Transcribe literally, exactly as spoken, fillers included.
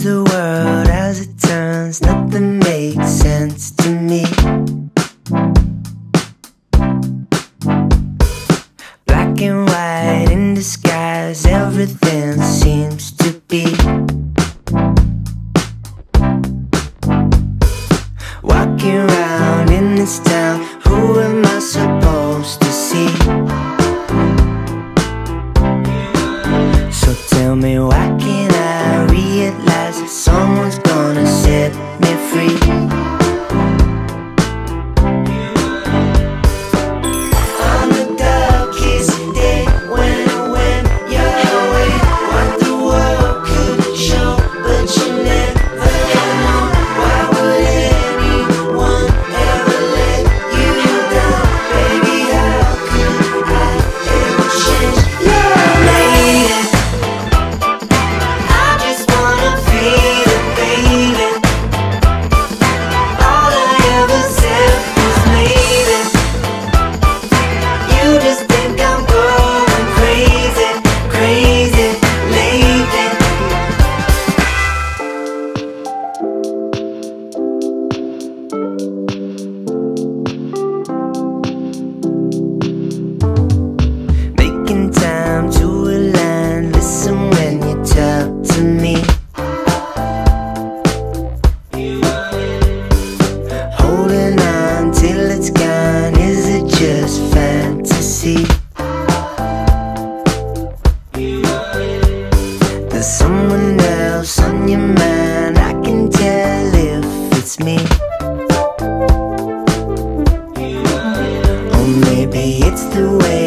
the world as it turns, nothing makes sense to me. Black and white in disguise, everything seems to be. Walking around in this town, who am I supposed to see? So tell me, why can't I realize that someone's gonna set me free? On the darkest day, when I went your way, what the world couldn't show, but you never know. Why would anyone ever let you down? Baby, how could I ever change your lady? I just wanna feel it, baby. All I ever said was maybe. You just think I'm going crazy, crazy lately. Making time to align, listen when you talk to me. Holding on till it's gone, is it just fantasy? There's someone else on your mind, I can tell if it's me. Or maybe it's the way